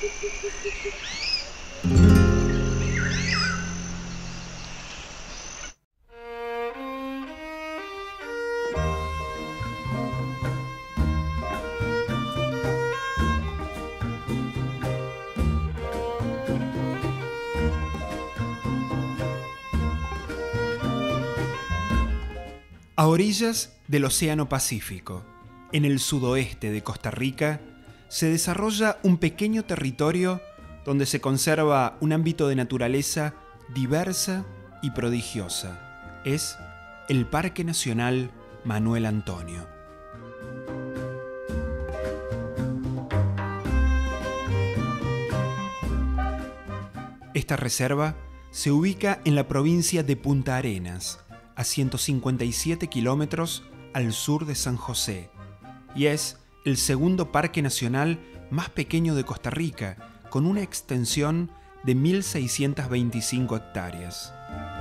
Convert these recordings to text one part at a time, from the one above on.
A orillas del Océano Pacífico, en el sudoeste de Costa Rica, se desarrolla un pequeño territorio donde se conserva un ámbito de naturaleza diversa y prodigiosa. Es el Parque Nacional Manuel Antonio. Esta reserva se ubica en la provincia de Punta Arenas, a 157 kilómetros al sur de San José, y es el segundo parque nacional más pequeño de Costa Rica, con una extensión de 1.625 hectáreas.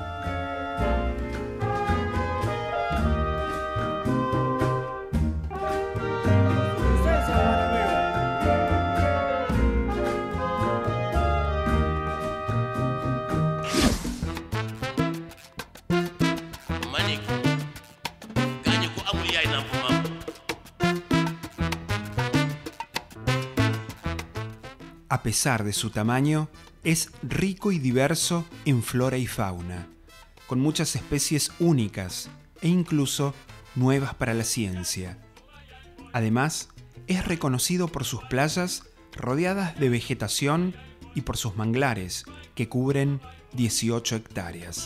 A pesar de su tamaño, es rico y diverso en flora y fauna, con muchas especies únicas e incluso nuevas para la ciencia. Además, es reconocido por sus playas rodeadas de vegetación y por sus manglares, que cubren 18 hectáreas.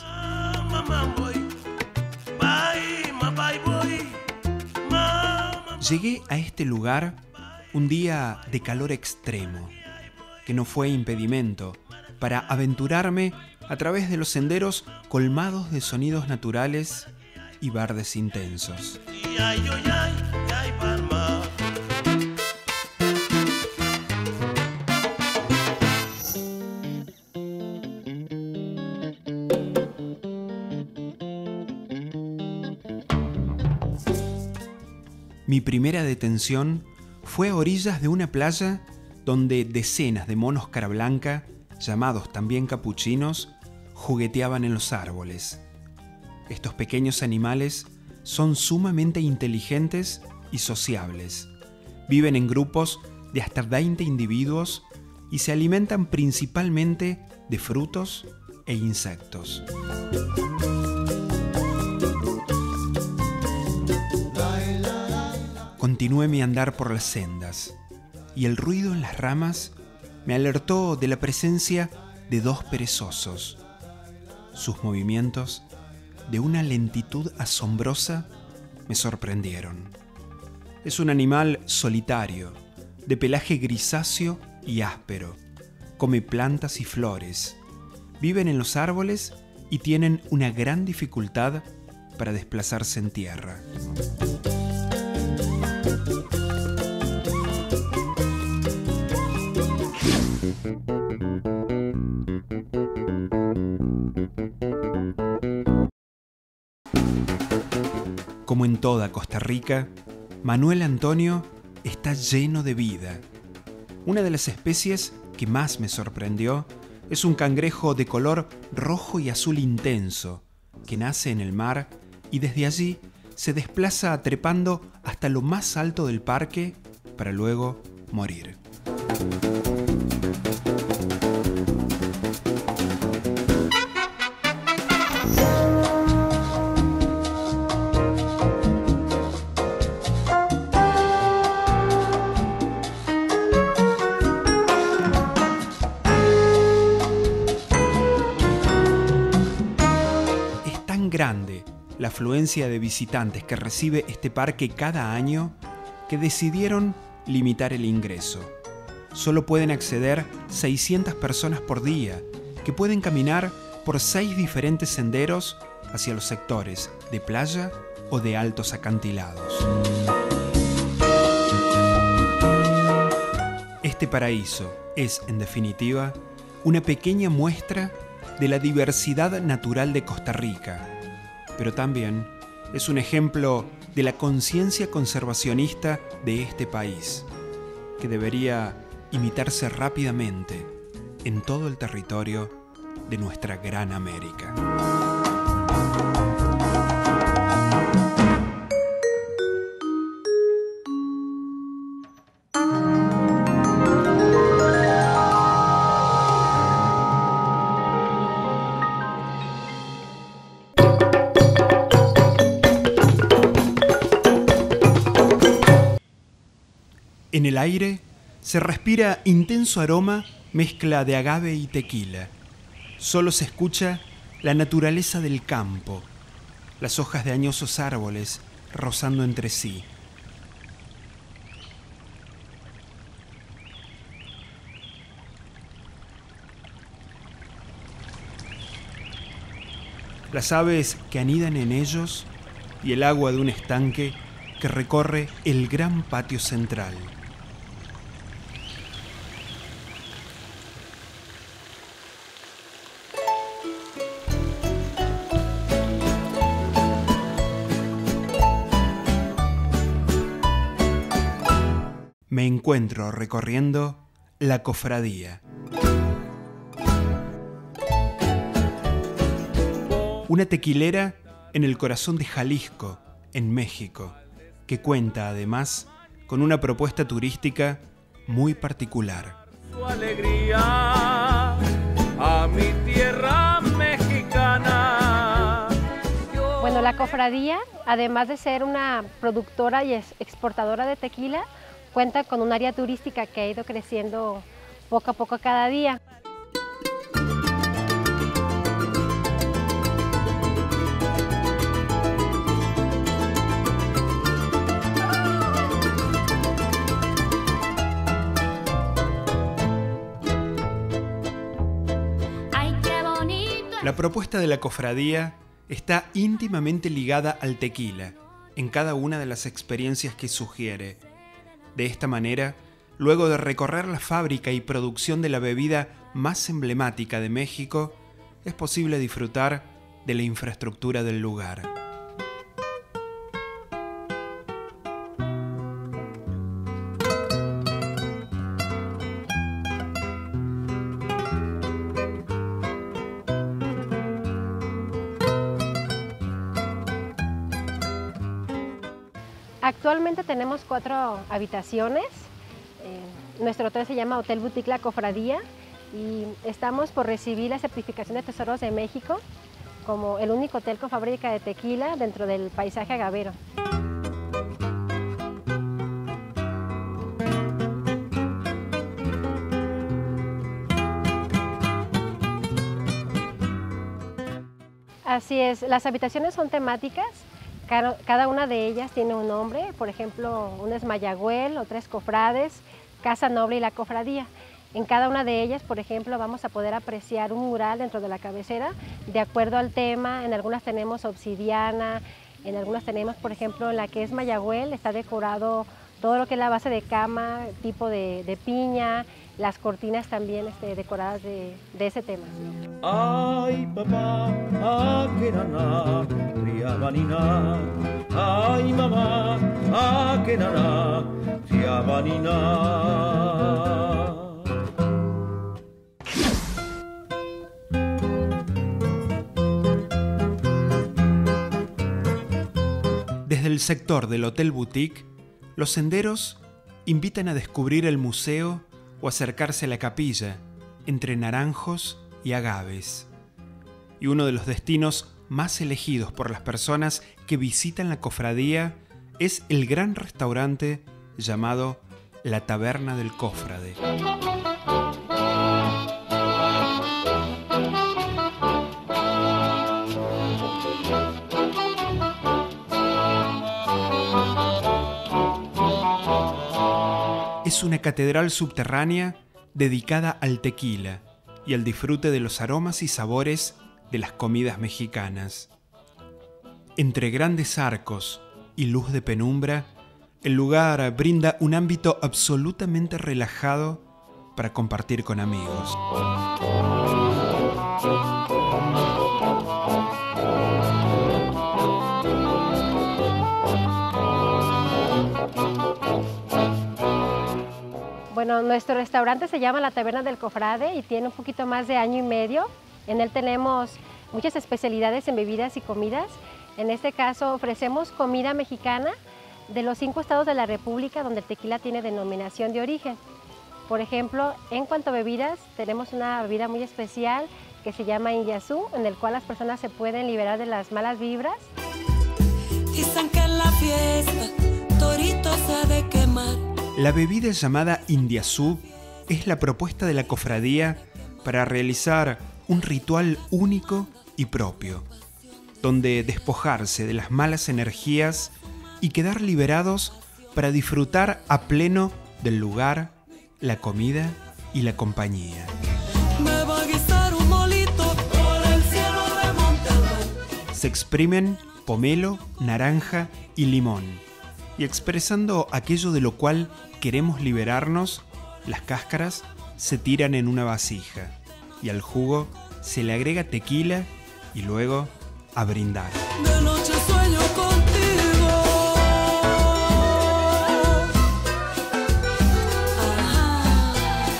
Llegué a este lugar un día de calor extremo, que no fue impedimento para aventurarme a través de los senderos colmados de sonidos naturales y verdes intensos. Mi primera detención fue a orillas de una playa donde decenas de monos cara blanca, llamados también capuchinos, jugueteaban en los árboles. Estos pequeños animales son sumamente inteligentes y sociables. Viven en grupos de hasta 20 individuos y se alimentan principalmente de frutos e insectos. Continué mi andar por las sendas, y el ruido en las ramas me alertó de la presencia de dos perezosos. Sus movimientos, de una lentitud asombrosa, me sorprendieron. Es un animal solitario, de pelaje grisáceo y áspero. Come plantas y flores. Viven en los árboles y tienen una gran dificultad para desplazarse en tierra. Como en toda Costa Rica, Manuel Antonio está lleno de vida. Una de las especies que más me sorprendió es un cangrejo de color rojo y azul intenso, que nace en el mar y desde allí se desplaza trepando hasta lo más alto del parque para luego morir. Grande la afluencia de visitantes que recibe este parque cada año que decidieron limitar el ingreso. Solo pueden acceder 600 personas por día, que pueden caminar por 6 diferentes senderos hacia los sectores de playa o de altos acantilados. Este paraíso es, en definitiva, una pequeña muestra de la diversidad natural de Costa Rica, pero también es un ejemplo de la conciencia conservacionista de este país, que debería imitarse rápidamente en todo el territorio de nuestra gran América. En el aire se respira intenso aroma mezcla de agave y tequila. Solo se escucha la naturaleza del campo, las hojas de añosos árboles rozando entre sí. Las aves que anidan en ellos y el agua de un estanque que recorre el gran patio central. Me encuentro recorriendo la cofradía. Una tequilera en el corazón de Jalisco, en México, que cuenta además con una propuesta turística muy particular. Su alegría a mi tierra mexicana. Bueno, la cofradía, además de ser una productora y exportadora de tequila, cuenta con un área turística que ha ido creciendo poco a poco cada día. La propuesta de la cofradía está íntimamente ligada al tequila, en cada una de las experiencias que sugiere. De esta manera, luego de recorrer la fábrica y producción de la bebida más emblemática de México, es posible disfrutar de la infraestructura del lugar. Actualmente tenemos 4 habitaciones. Nuestro hotel se llama Hotel Boutique La Cofradía y estamos por recibir la certificación de Tesoros de México como el único hotel con fábrica de tequila dentro del paisaje agavero. Así es, las habitaciones son temáticas. Cada una de ellas tiene un nombre, por ejemplo, una es Mayagüel, otra es Cofrades, Casa Noble y La Cofradía. En cada una de ellas, por ejemplo, vamos a poder apreciar un mural dentro de la cabecera de acuerdo al tema. En algunas tenemos obsidiana, en algunas tenemos, por ejemplo, en la que es Mayagüel, está decorado todo lo que es la base de cama, tipo de piña, las cortinas también decoradas de ese tema. Ay, papá, nana, triabanina. Ay, mamá, nana, triabanina. Desde el sector del Hotel Boutique, los senderos invitan a descubrir el museo o acercarse a la capilla, entre naranjos y agaves. Y uno de los destinos más elegidos por las personas que visitan la cofradía es el gran restaurante llamado La Taberna del Cofrade. Es una catedral subterránea dedicada al tequila y al disfrute de los aromas y sabores de las comidas mexicanas. Entre grandes arcos y luz de penumbra, el lugar brinda un ámbito absolutamente relajado para compartir con amigos. Bueno, nuestro restaurante se llama La Taberna del Cofrade y tiene un poquito más de año y medio. En él tenemos muchas especialidades en bebidas y comidas. En este caso ofrecemos comida mexicana de los 5 estados de la República donde el tequila tiene denominación de origen. Por ejemplo, en cuanto a bebidas, tenemos una bebida muy especial que se llama Indiazú, en el cual las personas se pueden liberar de las malas vibras. Dicen que en la fiesta torito se ha de quemar. La bebida llamada Indiazú es la propuesta de la cofradía para realizar un ritual único y propio, donde despojarse de las malas energías y quedar liberados para disfrutar a pleno del lugar, la comida y la compañía. Me va a guisar un molito por el cielo de Monterrey. Se exprimen pomelo, naranja y limón, y expresando aquello de lo cual queremos liberarnos, las cáscaras se tiran en una vasija y al jugo se le agrega tequila y luego a brindar. De noche sueño contigo. Ajá.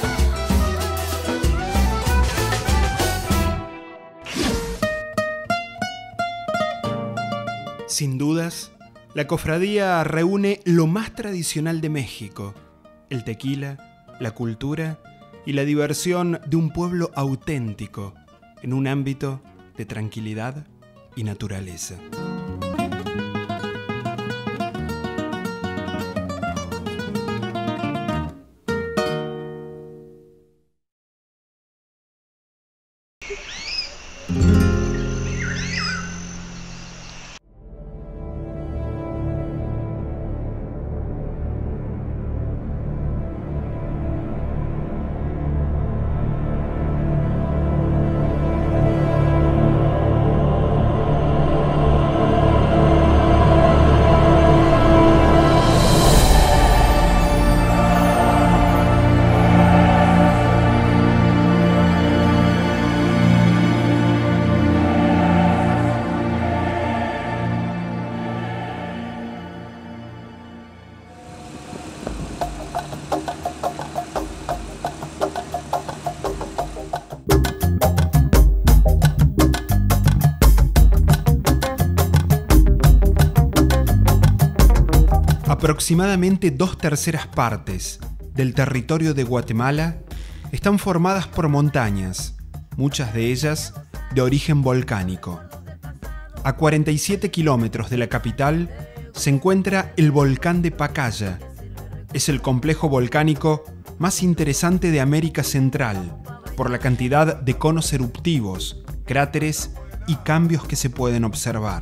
Sin dudas, la cofradía reúne lo más tradicional de México, el tequila, la cultura y la diversión de un pueblo auténtico en un ámbito de tranquilidad y naturaleza. Aproximadamente 2/3 partes del territorio de Guatemala están formadas por montañas, muchas de ellas de origen volcánico. A 47 kilómetros de la capital se encuentra el volcán de Pacaya. Es el complejo volcánico más interesante de América Central por la cantidad de conos eruptivos, cráteres y cambios que se pueden observar.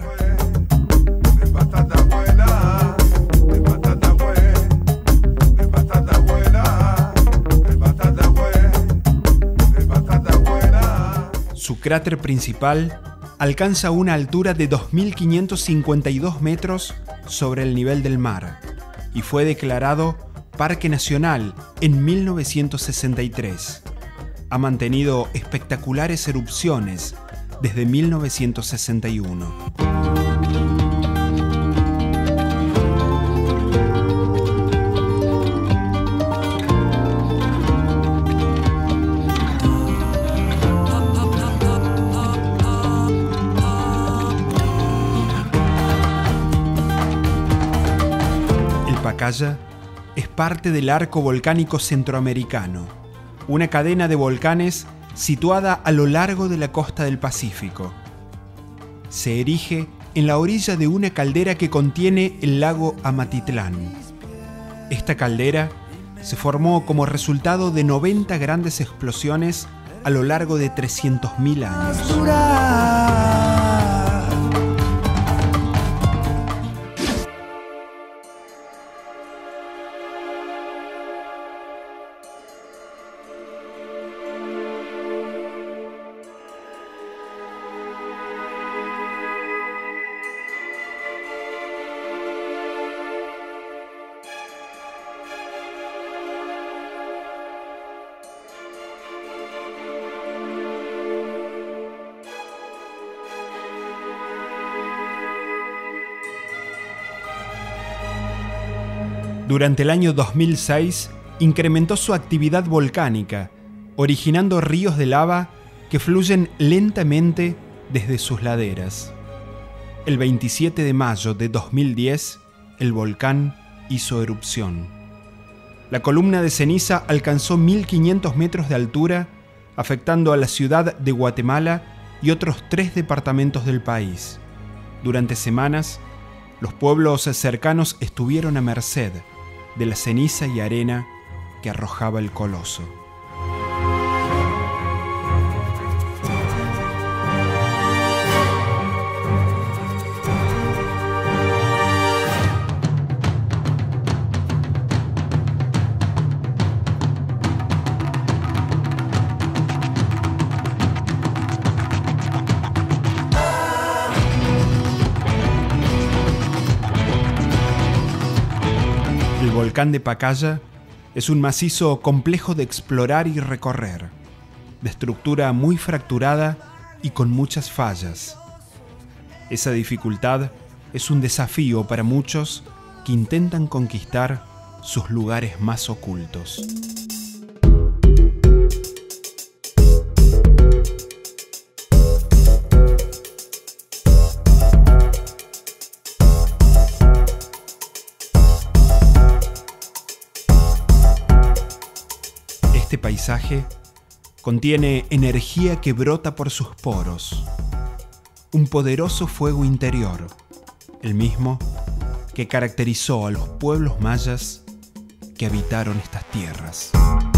Su cráter principal alcanza una altura de 2.552 metros sobre el nivel del mar y fue declarado Parque Nacional en 1963. Ha mantenido espectaculares erupciones desde 1961. Pacaya es parte del arco volcánico centroamericano, una cadena de volcanes situada a lo largo de la costa del Pacífico. Se erige en la orilla de una caldera que contiene el lago Amatitlán. Esta caldera se formó como resultado de 90 grandes explosiones a lo largo de 300.000 años. Durante el año 2006 incrementó su actividad volcánica, originando ríos de lava que fluyen lentamente desde sus laderas. El 27 de mayo de 2010, el volcán hizo erupción. La columna de ceniza alcanzó 1500 metros de altura, afectando a la ciudad de Guatemala y otros 3 departamentos del país. Durante semanas, los pueblos cercanos estuvieron a merced de la ceniza y arena que arrojaba el coloso. El volcán de Pacaya es un macizo complejo de explorar y recorrer, de estructura muy fracturada y con muchas fallas. Esa dificultad es un desafío para muchos que intentan conquistar sus lugares más ocultos. Este paisaje contiene energía que brota por sus poros, un poderoso fuego interior, el mismo que caracterizó a los pueblos mayas que habitaron estas tierras.